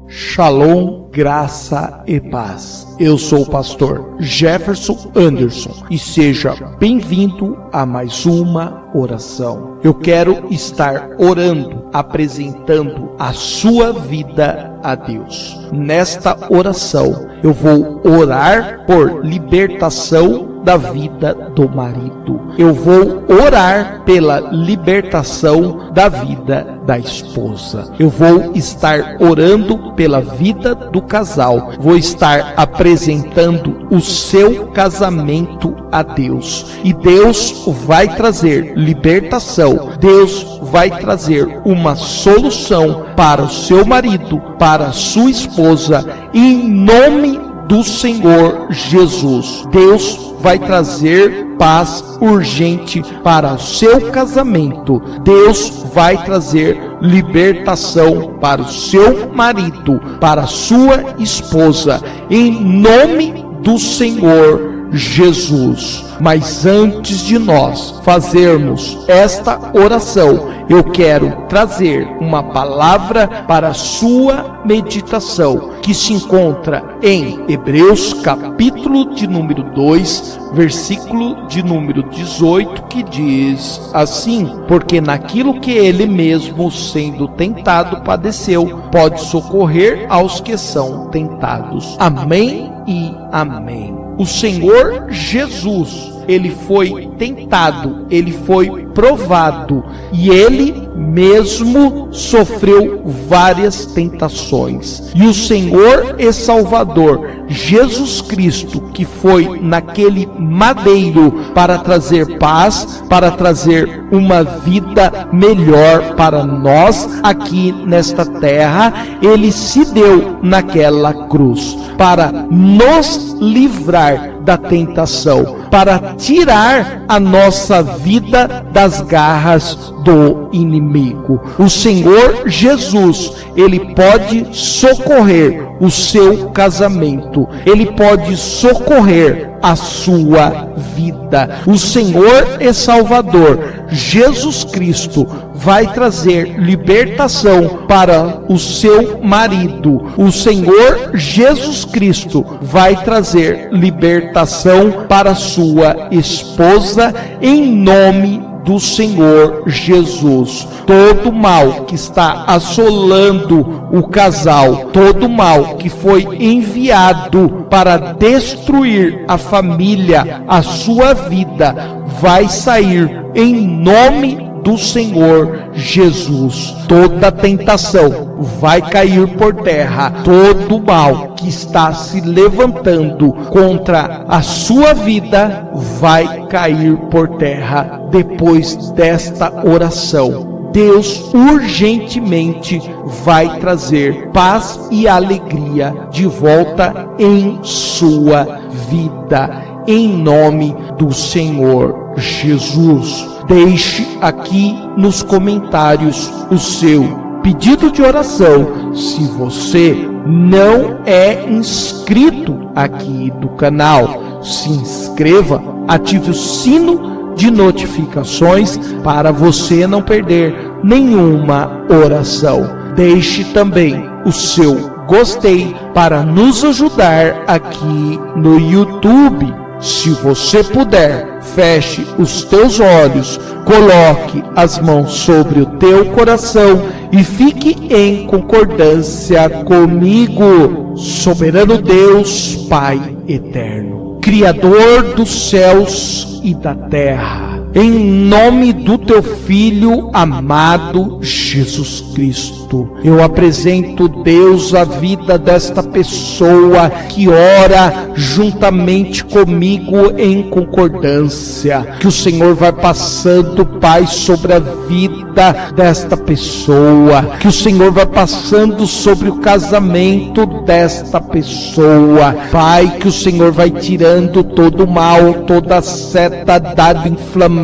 Shalom, graça e paz. Eu sou o pastor Jefferson Anderson e seja bem-vindo a mais uma oração. Eu quero estar orando, apresentando a sua vida a Deus. Nesta oração, eu vou orar por libertação da vida do marido. Eu vou orar pela libertação da vida da esposa. Eu vou estar orando pela vida do casal. Vou estar apresentando o seu casamento a Deus. E Deus vai trazer libertação. Deus vai trazer uma solução para o seu marido, para a sua esposa, em nome do Senhor Jesus. Deus vai trazer paz urgente para o seu casamento. Deus vai trazer libertação para o seu marido, para a sua esposa, em nome do Senhor Jesus. Mas antes de nós fazermos esta oração, eu quero trazer uma palavra para a sua meditação, que se encontra em Hebreus capítulo de número 2, versículo de número 18, que diz assim: porque naquilo que ele mesmo, sendo tentado, padeceu, pode socorrer aos que são tentados. Amém e amém. O Senhor Jesus, ele foi tentado, ele foi provado e ele mesmo sofreu várias tentações. E o Senhor e Salvador Jesus Cristo, que foi naquele madeiro para trazer paz, para trazer uma vida melhor para nós aqui nesta terra, ele se deu naquela cruz para nos livrar da tentação, para tirar a nossa vida das garras do inimigo. O Senhor Jesus, ele pode socorrer o seu casamento, ele pode socorrer a sua vida. O Senhor e Salvador Jesus Cristo vai trazer libertação para o seu marido. O Senhor Jesus Cristo vai trazer libertação para a sua esposa, em nome do Senhor Jesus. Todo mal que está assolando o casal, todo mal que foi enviado para destruir a família, a sua vida, vai sair em nome do Senhor Jesus. Toda tentação vai cair por terra. Todo mal que está se levantando contra a sua vida vai cair por terra depois desta oração. Deus urgentemente vai trazer paz e alegria de volta em sua vida, em nome do Senhor Jesus. Deixe aqui nos comentários o seu pedido de oração. Se você não é inscrito aqui do canal, se inscreva, ative o sino de notificações para você não perder nenhuma oração. Deixe também o seu gostei para nos ajudar aqui no YouTube. Se você puder, feche os teus olhos, coloque as mãos sobre o teu coração e fique em concordância comigo. Soberano Deus, Pai eterno, Criador dos céus e da terra, em nome do teu Filho amado Jesus Cristo, eu apresento, Deus, a vida desta pessoa que ora juntamente comigo em concordância. Que o Senhor vai passando, Pai, sobre a vida desta pessoa. Que o Senhor vai passando sobre o casamento desta pessoa. Pai, que o Senhor vai tirando todo o mal, toda seta, dado inflamado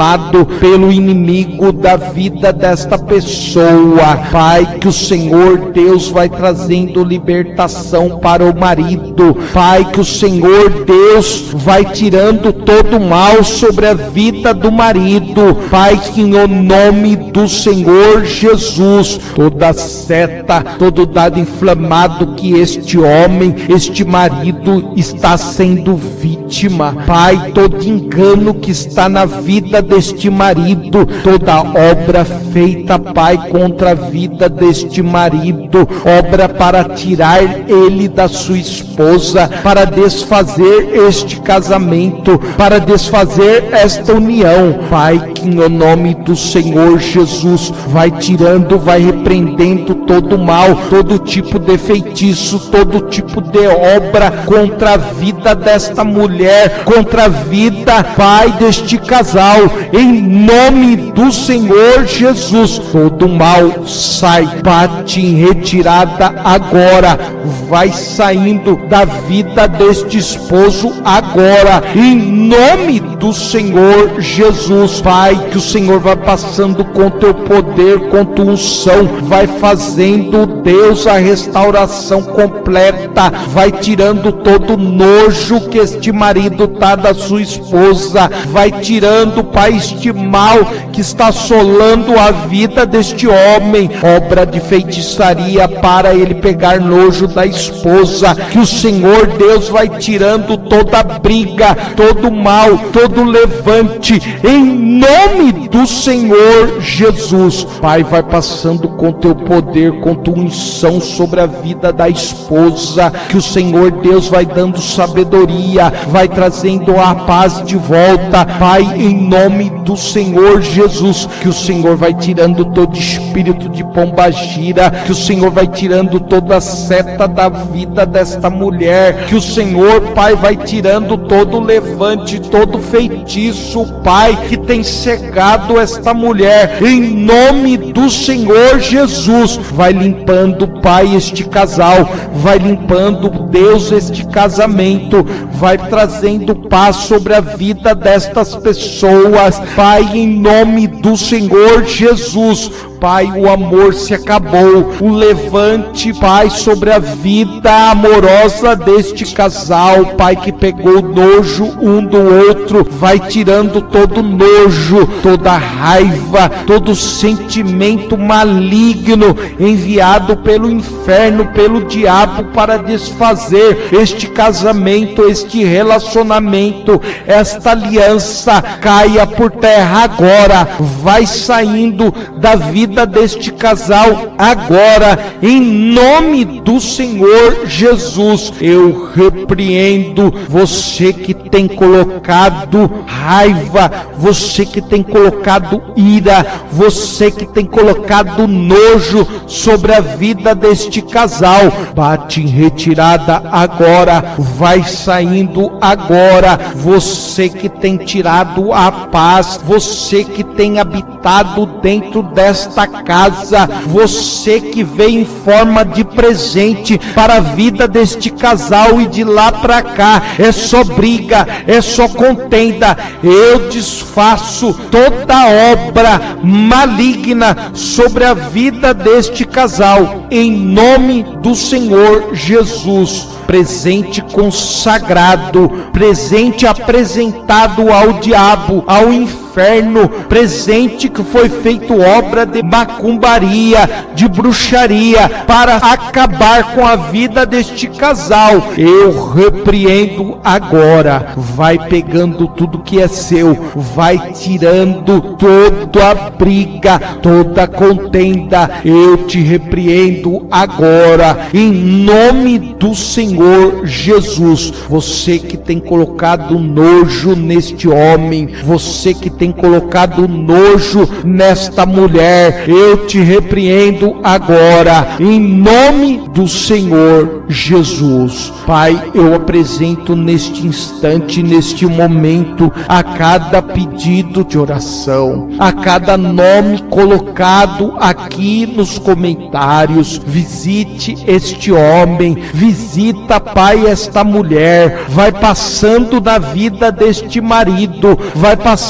inflamado pelo inimigo da vida desta pessoa. Pai, que o Senhor Deus vai trazendo libertação para o marido. Pai, que o Senhor Deus vai tirando todo o mal sobre a vida do marido. Pai, que em nome do Senhor Jesus, toda seta, todo dado inflamado que este homem, este marido está sendo vítima. Pai, todo engano que está na vida deste marido, toda obra feita, Pai, contra a vida deste marido, obra para tirar ele da sua esposa, para desfazer este casamento, para desfazer esta união. Pai, que no nome do Senhor Jesus vai tirando, vai repreendendo todo mal, todo tipo de feitiço, todo tipo de obra contra a vida desta mulher, contra a vida, Pai, deste casal, em nome do Senhor Jesus. Todo mal sai, bate em retirada agora, vai saindo da vida deste esposo agora, em nome do Senhor Jesus. Pai, que o Senhor vai passando com teu poder, com tua unção, vai fazendo, Deus, a restauração completa, vai tirando todo nojo que este marido tá da sua esposa, vai tirando, Pai, este mal que está assolando a vida deste homem, obra de feitiçaria para ele pegar nojo da esposa, que o Senhor Deus vai tirando toda briga, todo mal, todo levante, em nome do Senhor Jesus. Pai, vai passando com teu poder, com tua unção sobre a vida da esposa, que o Senhor Deus vai dando sabedoria, vai trazendo a paz de volta. Pai, em nome do Senhor Jesus, que o Senhor vai tirando todo espírito de pombagira, que o Senhor vai tirando toda a seta da vida desta mulher, que o Senhor, Pai, vai tirando todo levante, todo feitiço, Pai, que tem cegado esta mulher, em nome do Senhor Jesus. Vai limpando, Pai, este casal, vai limpando, Deus, este casamento, vai trazendo paz sobre a vida destas pessoas, Pai, em nome do Senhor Jesus. Pai, o amor se acabou, o levante, Pai, sobre a vida amorosa deste casal, Pai, que pegou nojo um do outro, vai tirando todo nojo, toda raiva, todo sentimento maligno enviado pelo inferno, pelo diabo, para desfazer este casamento, este relacionamento, esta aliança caia por terra agora, vai saindo da vida deste casal agora, em nome do Senhor Jesus. Eu repreendo você que tem colocado raiva, você que tem colocado ira, você que tem colocado nojo sobre a vida deste casal. Bate em retirada agora, vai saindo agora. Você que tem tirado a paz, você que tem habitado dentro desta casa, você que veio em forma de presente para a vida deste casal, e de lá para cá é só briga, é só contenda. Eu desfaço toda obra maligna sobre a vida deste casal, em nome do Senhor Jesus. Presente consagrado, presente apresentado ao diabo, ao inferno, presente que foi feito obra de macumbaria, de bruxaria, para acabar com a vida deste casal. Eu repreendo agora. Vai pegando tudo que é seu, vai tirando toda a briga, toda a contenda. Eu te repreendo agora, em nome do Senhor Jesus. Você que tem colocado nojo neste homem, você que tem colocado nojo nesta mulher, eu te repreendo agora, em nome do Senhor Jesus. Pai, eu apresento neste instante, neste momento, a cada pedido de oração, a cada nome colocado aqui nos comentários. Visite este homem, visita, Pai, esta mulher, vai passando na vida deste marido, vai passando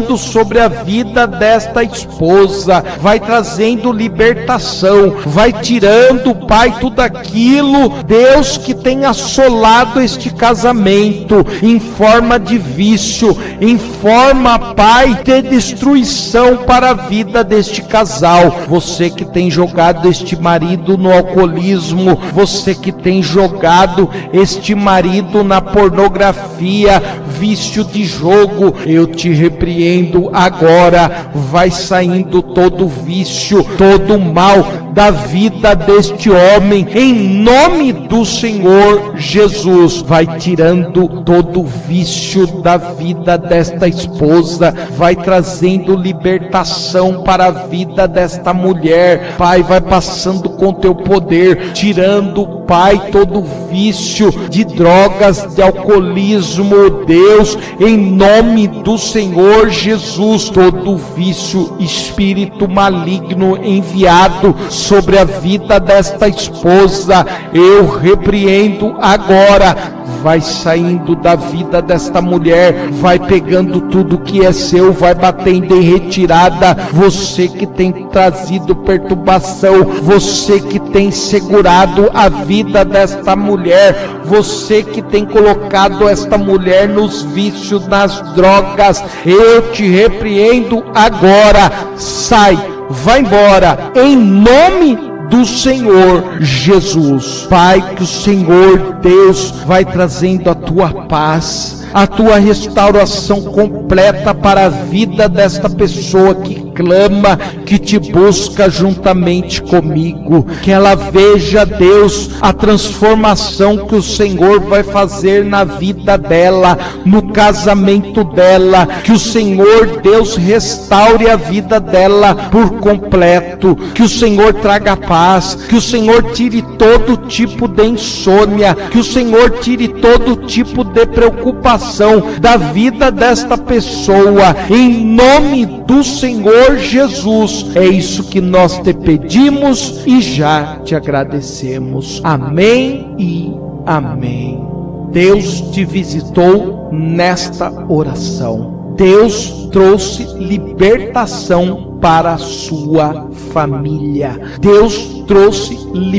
soprando sobre a vida desta esposa, vai trazendo libertação, vai tirando, Pai, tudo aquilo, Deus, que tem assolado este casamento em forma de vício, em forma, Pai, de destruição para a vida deste casal. Você que tem jogado este marido no alcoolismo, você que tem jogado este marido na pornografia, vício de jogo, eu te repreendo agora. Vai saindo todo vício, todo mal da vida deste homem, em nome do Senhor Jesus. Vai tirando todo vício da vida desta esposa, vai trazendo libertação para a vida desta mulher. Pai, vai passando com teu poder, tirando, Pai, todo vício de drogas, de alcoolismo, Deus, em nome do Senhor Jesus, todo vício, espírito maligno enviado sobre a vida desta esposa, eu repreendo agora. Vai saindo da vida desta mulher, vai pegando tudo que é seu, vai batendo em retirada. Você que tem trazido perturbação, você que tem segurado a vida desta mulher, você que tem colocado esta mulher nos vícios, nas drogas, eu te repreendo agora. Sai, vai embora, em nome do Senhor Jesus. Pai, que o Senhor Deus vai trazendo a tua paz, a tua restauração completa para a vida desta pessoa que clama, que te busca juntamente comigo. Que ela veja, Deus, a transformação que o Senhor vai fazer na vida dela, no casamento dela. Que o Senhor Deus restaure a vida dela por completo. Que o Senhor traga paz, que o Senhor tire todo tipo de insônia, que o Senhor tire todo tipo de preocupação da vida desta pessoa, em nome do Senhor Jesus. É isso que nós te pedimos e já te agradecemos. Amém e amém. Deus te visitou nesta oração. Deus trouxe libertação para a sua família. Deus trouxe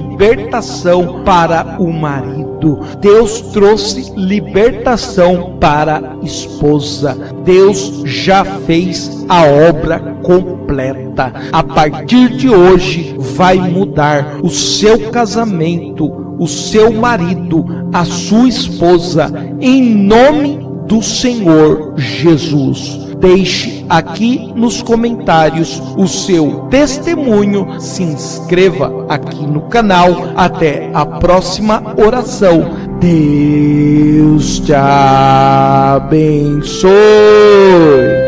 libertação para o marido. Deus trouxe libertação para a esposa. Deus já fez a obra completa. A partir de hoje vai mudar o seu casamento, o seu marido, a sua esposa, em nome do Senhor Jesus. Deixe aqui nos comentários o seu testemunho, se inscreva aqui no canal. Até a próxima oração. Deus te abençoe.